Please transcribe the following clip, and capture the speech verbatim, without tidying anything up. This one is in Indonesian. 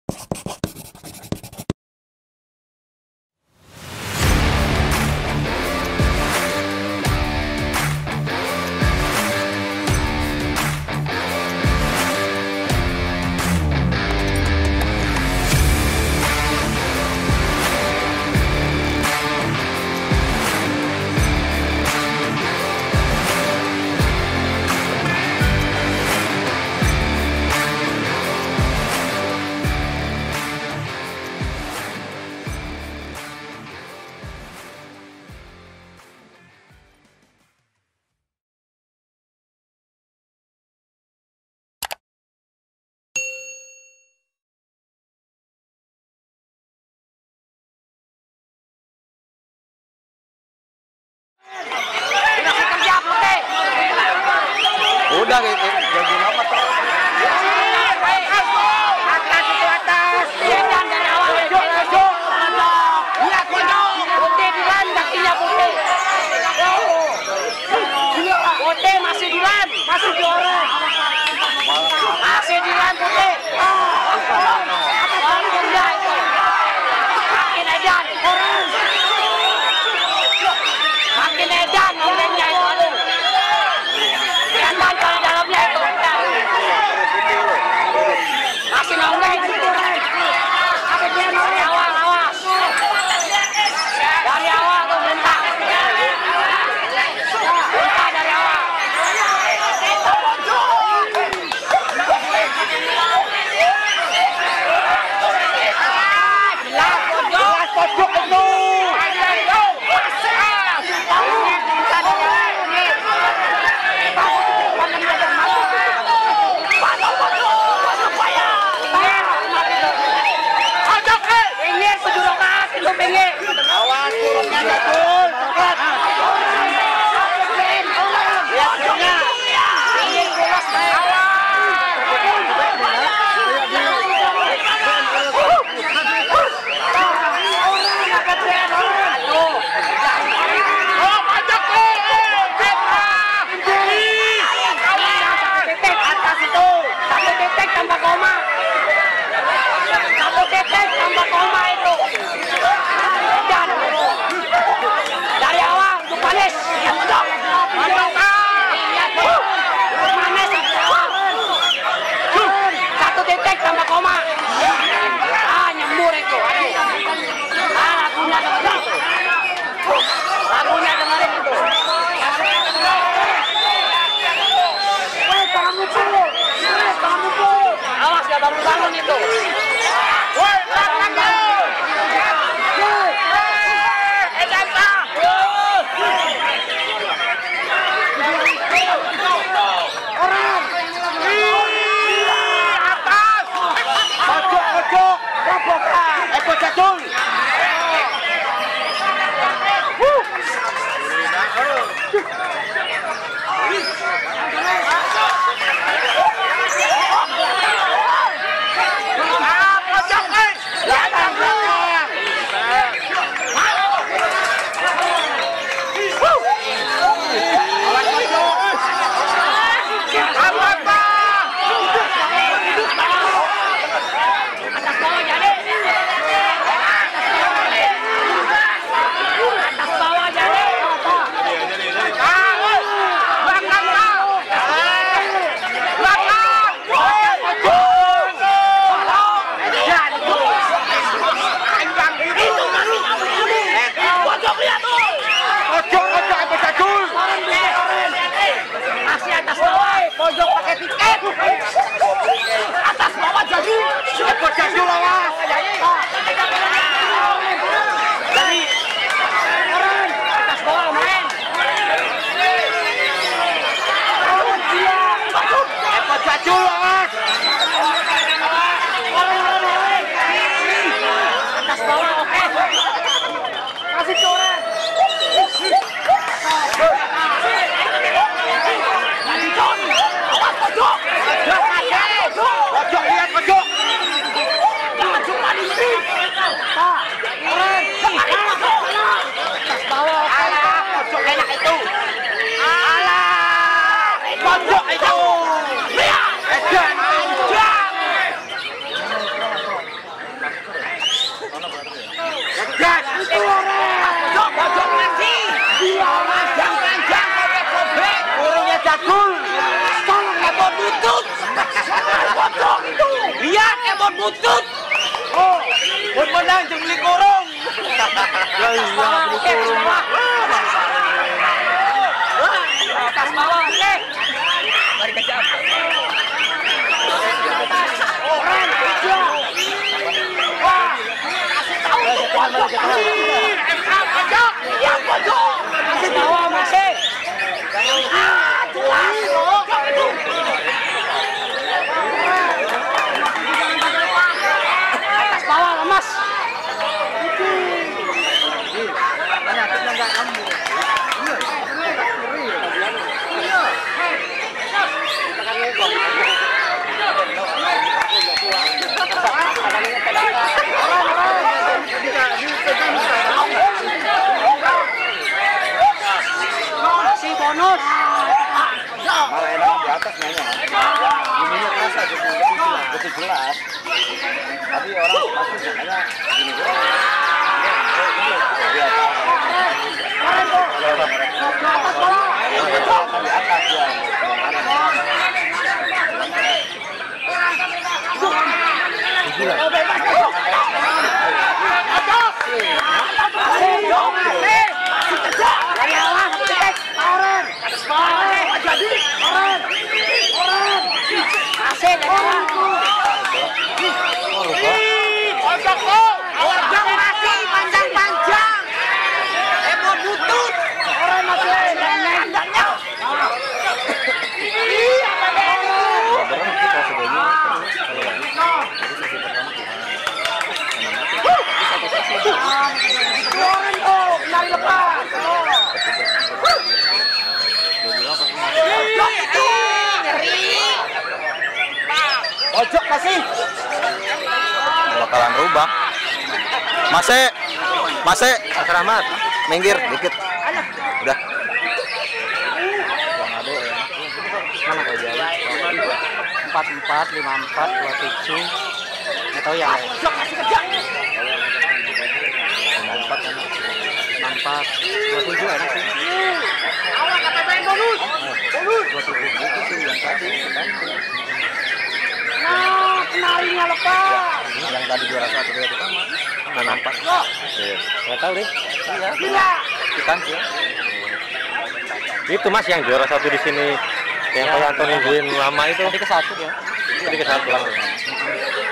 Udah gitu, jadi lama terus. Atas itu atas. Jangan dari awal. Lihat pojok. Putih Dilan, kakinya putih. Putih masih Dilan, masih diorong. Masih Dilan putih. Makin edan. Makin edan orangnya itu. Kelihatan kalau dalamnya itu. Masih nongeng. Dari awal, awas. Dari awal tuh mentah. Mentah dari awal. Jelas pojok. Jelas pojok itu. Awas turunnya betul. Lihat turunnya. Ini bolos atas itu. Satu titik tambah koma. Satu titik tambah koma itu. Dan Emon butut. Oh, mun menang jeung beli kurung. Ya iya, beli kurung. Atas bawah, oke. Mari kecap. Orang hijau. Wah, kasih tahu tuh pojok. M A pojok. Ya pojok. Kasih tahu masih. Ah, jelas loh. Atas bawah lemas. Banyak enggak kamu. Si bonus. Malah enak di atas mainnya. Ininya kerasa betul jelas. Tapi orang pasti makanya gini doang. Di atas ya. Pojok masih Bakalan rubah. Masih, masih. Rahmat, minggir dikit. Udah. mana kau jalan? Empat empat lima empat dua tujuh. Nggak tahu ya. Lima empat kan? Lima empat dua tujuh enak sih. Awak kata main bonus. Bonus. Dua tujuh itu sih yang tadi. Nah, narinya lepas. Yang tadi juara satu dia pertama. Lima empat. Iya. Nggak tahu deh. Iya. Gila. Ikan sih. Itu Mas yang juara satu di sini yang kayak Anthony Win lama itu. Tadi ke satu ya. Tadi ke satu.